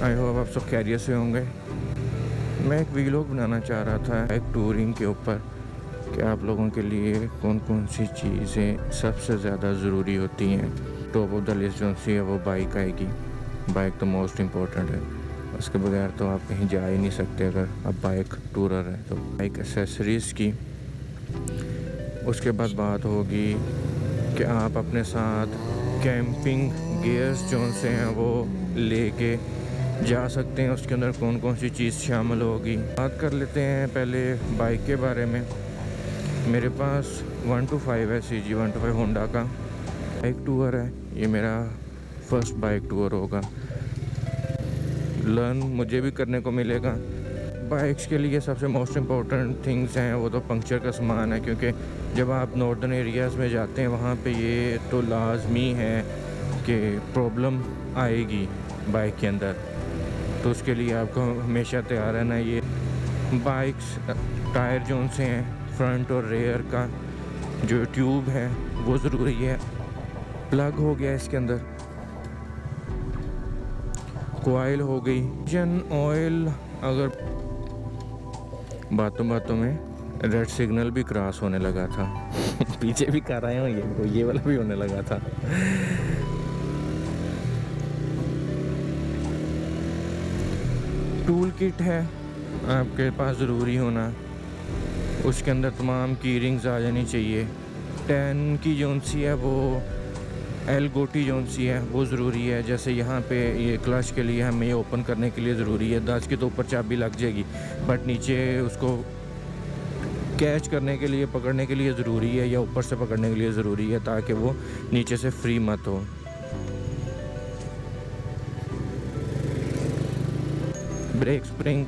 I hope आप सब खैरियत से होंगे। मैं एक वीलॉग बनाना चाह रहा था एक टूरिंग के ऊपर कि आप लोगों के लिए कौन कौन सी चीज़ें सबसे ज़्यादा ज़रूरी होती हैं। टॉप ऑफ द लिस्ट जो सी है वो बाइक आएगी। बाइक तो मोस्ट इम्पॉर्टेंट है, उसके बगैर तो आप कहीं जा ही नहीं सकते अगर आप बाइक टूरर हैं। तो बाइक एसेसरीज़ की, उसके बाद बात होगी कि आप अपने साथ कैंपिंग गियर्स जो से हैं वो लेके जा सकते हैं। उसके अंदर कौन कौन सी चीज़ शामिल होगी। बात कर लेते हैं पहले बाइक के बारे में। मेरे पास 125 है, CG 125 होंडा का बाइक टूर है। ये मेरा फर्स्ट बाइक टूर होगा। लर्न मुझे भी करने को मिलेगा। बाइक्स के लिए सबसे मोस्ट इम्पॉर्टेंट थिंग्स हैं वो तो पंक्चर का सामान है, क्योंकि जब आप नॉर्दर्न एरियाज़ में जाते हैं वहाँ पे ये तो लाजमी है कि प्रॉब्लम आएगी बाइक के अंदर, तो उसके लिए आपको हमेशा तैयार रहना। ये बाइक्स टायर जो से हैं फ्रंट और रेयर का जो ट्यूब है वो ज़रूरी है। प्लग हो गया इसके अंदर, कोयल हो गई, इंजन ऑयल। अगर बातों में रेड सिग्नल भी क्रॉस होने लगा था पीछे भी कर रहे हो, ये वाला भी होने लगा था। टूल किट है आपके पास ज़रूरी होना। उसके अंदर तमाम की रिंग्स आ जानी चाहिए। 10 की जोन सी है वो एल गोटी जोन सी है वो ज़रूरी है। जैसे यहाँ पे ये क्लच के लिए हमें ये ओपन करने के लिए ज़रूरी है। 10 की तो ऊपर चाबी लग जाएगी, बट नीचे उसको कैच करने के लिए, पकड़ने के लिए ज़रूरी है, या ऊपर से पकड़ने के लिए ज़रूरी है ताकि वो नीचे से फ्री मत हो। Break spring.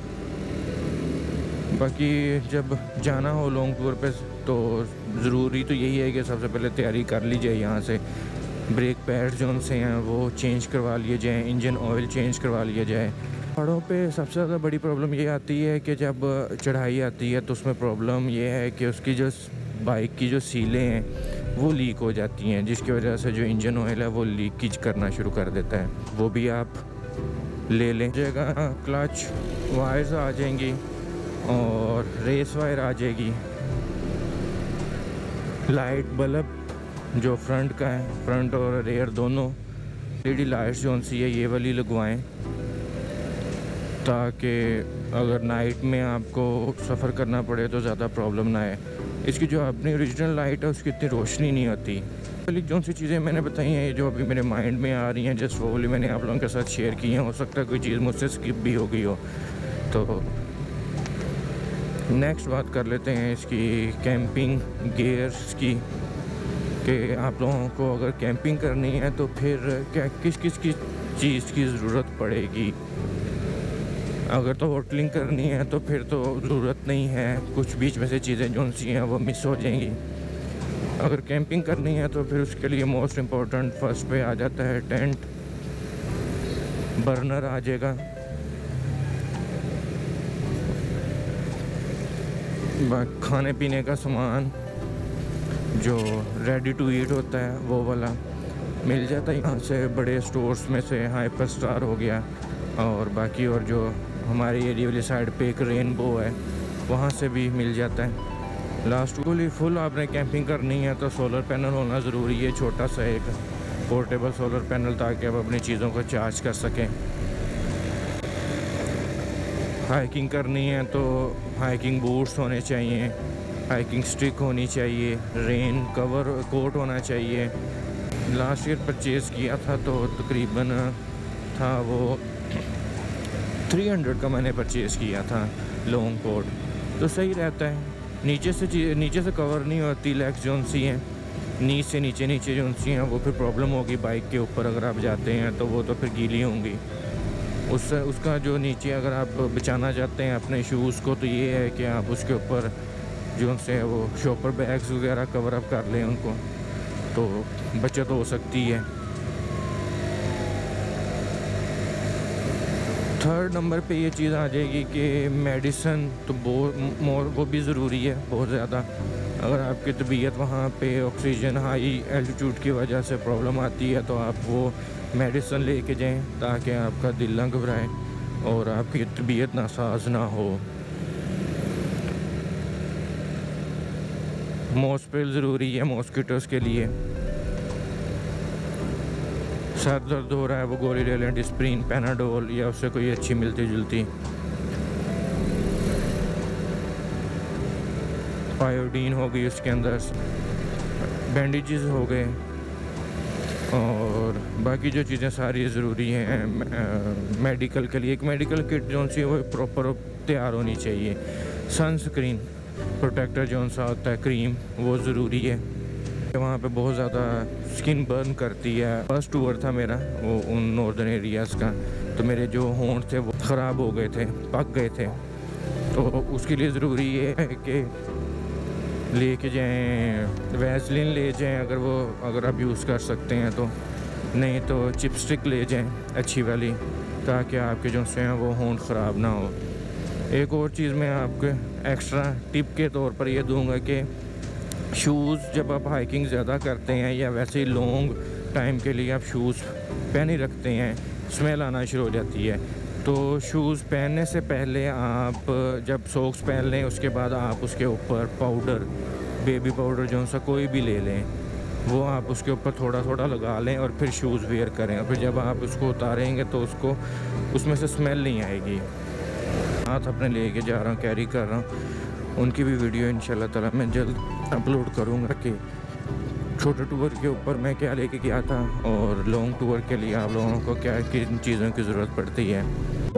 बाकी जब जाना हो लॉन्ग टूर पे तो ज़रूरी तो यही है कि सबसे पहले तैयारी कर लीजिए। यहाँ से ब्रेक पैड जो से हैं वो चेंज करवा लिए जाएँ, इंजन ऑयल चेंज करवा लिया जाए। पहाड़ों पे सबसे ज़्यादा बड़ी प्रॉब्लम ये आती है कि जब चढ़ाई आती है तो उसमें प्रॉब्लम ये है कि उसकी जो बाइक की जो सीलें हैं वो लीक हो जाती हैं, जिसकी वजह से जो इंजन ऑयल है वो लीकेज करना शुरू कर देता है। वो भी आप ले लें। जगह क्लच वायर्स आ जाएंगी और रेस वायर आ जाएगी। लाइट बल्ब जो फ्रंट का है, फ्रंट और रेयर दोनों LED लाइट्स जो सी है ये वाली लगवाएं, ताकि अगर नाइट में आपको सफ़र करना पड़े तो ज़्यादा प्रॉब्लम ना आए। इसकी जो अपनी ओरिजिनल लाइट है उसकी इतनी रोशनी नहीं होती। पहले जो सी चीज़ें मैंने बताई हैं जो अभी मेरे माइंड में आ रही हैं, जस्ट वो वाली मैंने आप लोगों के साथ शेयर की हैं। हो सकता है कोई चीज़ मुझसे स्किप भी हो गई हो। तो नेक्स्ट बात कर लेते हैं इसकी कैंपिंग गियर्स की, कि आप लोगों को अगर कैंपिंग करनी है तो फिर क्या किस किस की चीज़ की ज़रूरत पड़ेगी। अगर तो होटलिंग करनी है तो फिर तो ज़रूरत नहीं है, कुछ बीच में से चीज़ें जो सी हैं वो मिस हो जाएंगी। अगर कैंपिंग करनी है तो फिर उसके लिए मोस्ट इम्पॉर्टेंट फर्स्ट पे आ जाता है टेंट, बर्नर आ जाएगा, खाने पीने का सामान जो रेडी टू ईट होता है वो वाला मिल जाता है यहाँ से। बड़े स्टोर्स में से हाइपर स्टार हो गया, और बाकी और जो हमारी एरिया वाली साइड पे एक रेनबो है वहाँ से भी मिल जाता है। लास्ट फुल आपने कैंपिंग करनी है तो सोलर पैनल होना ज़रूरी है, छोटा सा एक पोर्टेबल सोलर पैनल, ताकि आप अपनी चीज़ों को चार्ज कर सकें। हाइकिंग करनी है तो हाइकिंग बूट्स होने चाहिए, हाइकिंग स्टिक होनी चाहिए, रेन कवर कोट होना चाहिए। लास्ट ईयर परचेज़ किया था तो तकरीबन था वो 300 का मैंने परचेज़ किया था लॉन्ग कोट, तो सही रहता है। नीचे से कवर नहीं होती, लेग्स जो सी हैं नीचे से नीचे जो सी हैं वो फिर प्रॉब्लम होगी बाइक के ऊपर अगर आप जाते हैं तो वो तो फिर गीली होंगी। उसका जो नीचे अगर आप बचाना चाहते हैं अपने शूज़ को तो ये है कि आप उसके ऊपर जो से वो शॉपर बैग्स वगैरह कवर अप कर लें उनको, तो बचत हो सकती है। थर्ड नंबर पे ये चीज़ आ जाएगी कि मेडिसिन तो वो भी ज़रूरी है बहुत ज़्यादा। अगर आपकी तबीयत वहाँ पे ऑक्सीजन हाई एल्टीट्यूड की वजह से प्रॉब्लम आती है तो आप वो मेडिसिन लेके जाएं ताकि आपका दिल ना घबराए और आपकी तबीयत नासाज ना हो। मॉस्पिल ज़रूरी है मॉस्किटोज़ के लिए। सर दर्द हो रहा है वो गोली ले लें, डिस्प्रिन, पैनाडोल या उससे कोई अच्छी मिलती जुलती। आयोडीन हो गई उसके अंदर, बैंडेजेस हो गए और बाकी जो चीज़ें सारी ज़रूरी हैं मेडिकल के लिए। एक मेडिकल किट जो सी वो प्रॉपर तैयार होनी चाहिए। सनस्क्रीन प्रोटेक्टर जो सा होता है क्रीम वो ज़रूरी है। वहाँ पे बहुत ज़्यादा स्किन बर्न करती है। फर्स्ट टूर था मेरा वो उन नॉर्दर्न एरियाज़ का, तो मेरे जो होंठ थे वो ख़राब हो गए थे, पक गए थे। तो उसके लिए ज़रूरी ये है कि लेके जाएं, वैसलिन ले जाएं अगर आप यूज़ कर सकते हैं तो, नहीं तो चिपस्टिक ले जाएं अच्छी वाली ताकि आपके जो से हैं वो होंठ ख़राब ना हो। एक और चीज़ मैं आपके एक्स्ट्रा टिप के तौर पर ये दूंगा कि शूज़ जब आप हाइकिंग ज़्यादा करते हैं या वैसे ही लॉन्ग टाइम के लिए आप शूज़ पहन ही रखते हैं, स्मेल आना शुरू हो जाती है। तो शूज़ पहनने से पहले आप जब सॉक्स पहन लें उसके बाद आप उसके ऊपर पाउडर, बेबी पाउडर जो सा कोई भी ले लें, वो आप उसके ऊपर थोड़ा थोड़ा लगा लें और फिर शूज़ वेयर करें। और फिर जब आप उसको उतारेंगे तो उसमें से स्मेल नहीं आएगी। हाथ अपने लेके जा रहा हूँ, कैरी कर रहा हूँ। उनकी भी वीडियो इंशाल्लाह ताला मैं जल्द अपलोड करूँगा कि छोटे टूर के ऊपर मैं क्या लेके गया था और लॉन्ग टूर के लिए आप लोगों को क्या किन चीज़ों की ज़रूरत पड़ती है।